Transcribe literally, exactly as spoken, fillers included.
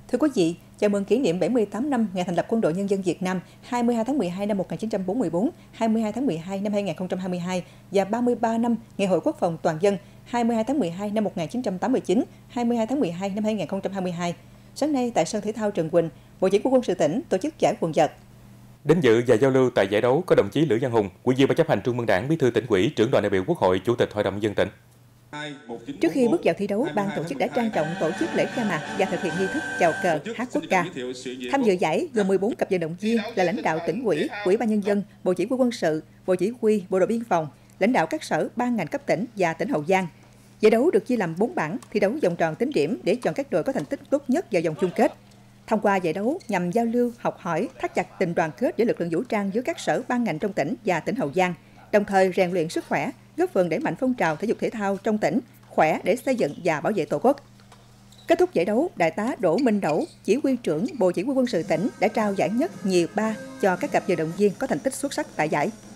Thưa quý vị, chào mừng kỷ niệm bảy mươi tám năm ngày thành lập Quân đội Nhân dân Việt Nam hai mươi hai tháng mười hai năm một nghìn chín trăm bốn mươi tư, hai mươi hai tháng mười hai năm hai nghìn không trăm hai mươi hai và ba mươi ba năm Ngày hội Quốc phòng toàn dân hai mươi hai tháng mười hai năm một nghìn chín trăm tám mươi chín, hai mươi hai tháng mười hai năm hai nghìn không trăm hai mươi hai. Sáng nay tại sân thể thao Trần Quỳnh, Bộ Chỉ huy Quân sự tỉnh tổ chức giải quần vợt. Đến dự và giao lưu tại giải đấu có đồng chí Lữ Văn Hùng, Ủy viên Ban chấp hành Trung ương Đảng, Bí thư Tỉnh ủy, trưởng đoàn đại biểu Quốc hội, Chủ tịch Hội đồng nhân dân tỉnh. Trước khi bước vào thi đấu, ban tổ chức đã trang trọng tổ chức lễ khai mạc và thực hiện nghi thức chào cờ, hát quốc ca. Tham dự giải gồm mười bốn cặp vận động viên là lãnh đạo tỉnh ủy, Ủy ban nhân dân, Bộ Chỉ huy Quân sự, Bộ Chỉ huy Bộ đội Biên phòng, lãnh đạo các sở ban ngành cấp tỉnh và tỉnh Hậu Giang. Giải đấu được chia làm bốn bảng, thi đấu vòng tròn tính điểm để chọn các đội có thành tích tốt nhất vào vòng chung kết. Thông qua giải đấu nhằm giao lưu, học hỏi, thắt chặt tình đoàn kết giữa lực lượng vũ trang giữa các sở ban ngành trong tỉnh và tỉnh Hậu Giang, đồng thời rèn luyện sức khỏe, góp phần đẩy mạnh phong trào thể dục thể thao trong tỉnh, khỏe để xây dựng và bảo vệ Tổ quốc. Kết thúc giải đấu, Đại tá Đỗ Minh Đẩu, Chỉ huy trưởng Bộ Chỉ huy Quân sự tỉnh đã trao giải nhất, nhì, ba cho các cặp vận động viên có thành tích xuất sắc tại giải.